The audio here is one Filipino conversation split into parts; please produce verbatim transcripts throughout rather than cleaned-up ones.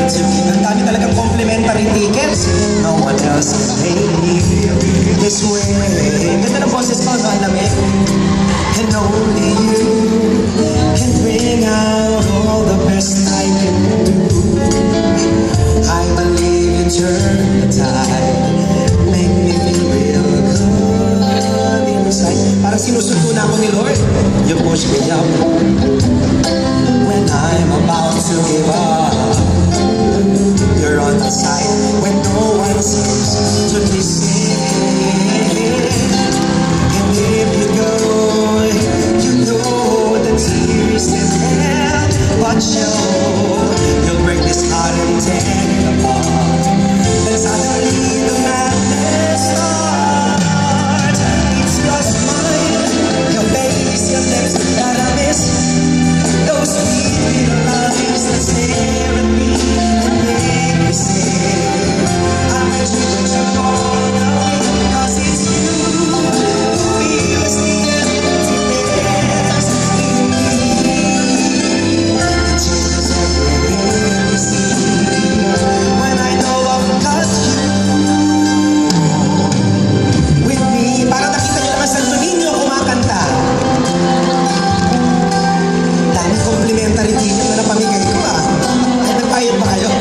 to me. Ang dami talagang complimentary tickets. No one else can make me feel this way. Ganda ng boses ko, no? Alam eh. And only you can bring out all the best I can do. I believe you turn the tide, make me feel real good inside. Parang sinusunto na ako ni Lord. You push me up when I'm about to give up. You're on the side when no one seems to listen. And if you go, you know the tears can help but show. You'll break this heart and tear it apart. Then suddenly the madness starts. It's your smile, your face, your lips that I miss. Those sweet little eyes that stare at me and make me say, I bet you that you're all away, because it's you who feels the emptiness in me. It changes everything you see when I know I've got you with me. Para nakita nyo naman Santo Niño kumakanta. Dami complimentary ticket na napamigay ko ah. Ay, nagbayad pa kayo?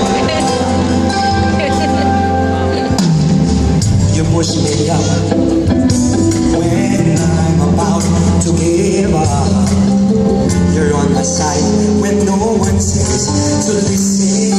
You push me up when I'm about to give up. You're on my side when no one seems to listen.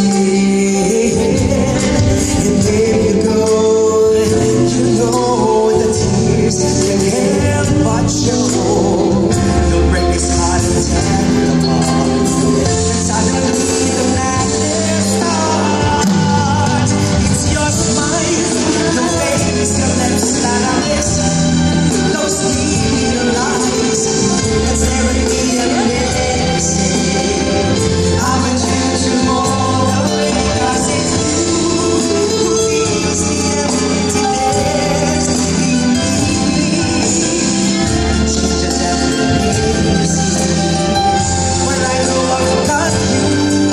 And there you go, you know the tears can help but show. You'll break this heart and tear it apart. Suddenly the madness starts. It's your smile, your face, your lips that I miss. Those sweet little eyes that stare at me and make me say, I want you to all the way, because it's you who feels the emptiness in me. Changes everything you see when I know I've got you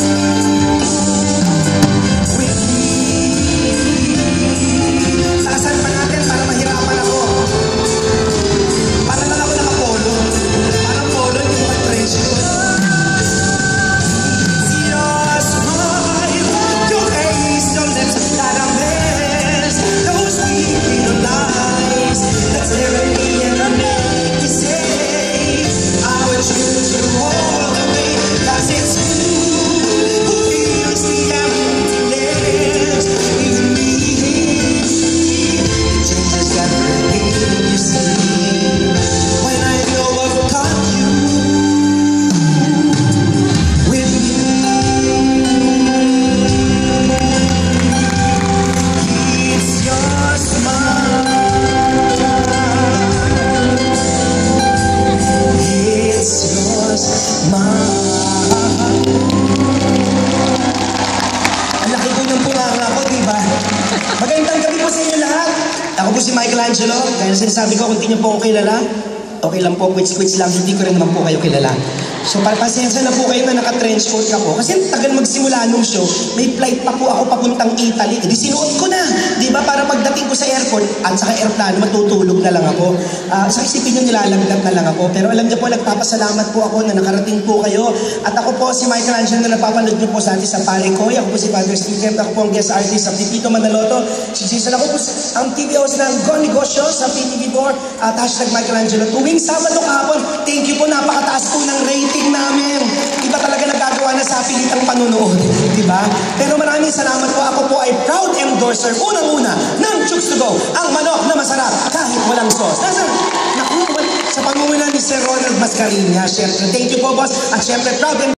with me. Sakasan pa natin para mahirapan ako. Para lang ako nakapolo. Parang polo, hindi pa trench coat. It's your smile, your face, your lips that I miss. Those sweet little eyes that stare at me and I make me say, I want you to hold me, because it's you who feels the emptiness in me. It changes everything you see when I know I've got you with me. It's your smile, it's your smile. Ang laki ko ng punganga ko, diba? Magandang gabi po sa inyo lahat. Ako po si Michelangelo. Dahil sinasabi ko, kung di niyo po ako kilala, okay lang po, quits-quits lang, hindi ko rin naman po kayo kilala. So, para pasensya na po kayo na naka-trench coat ako. Kasi tagal magsimula nung show, may flight pa po ako papuntang Italy. Di sinuot ko na, di ba? Para pagdating ko sa airport at saka airplano, matutulog na lang ako. Uh, sa isipin nyo, nilalaglag na lang ako. Pero alam niyo po, nagpapasalamat po ako na nakarating po kayo. At ako po si Michelangelo na napapanood niyo po sa atin sa Palecoy. Ako po si Father Stephen. Ako po ang guest artist sa Pipito Manaloto. Si Jason, ako po ang T V host ng Go Negosyo sa P T V four at hashtag Michelangelo. Tuwing Sabado kahapon, thank you po, napakataas po ng rating namin. Iba talaga nagagawa na sa pilitang panunood, di ba? Pero maraming salamat po. Ako po ay proud endorser, unang-una, ng Chooks to Go, ang manok na masarap kahit walang sauce. Nasa, naku, sa pangunguna ni Sir Ronald Mascareñas, syempre. Thank you po, boss. At syempre, proud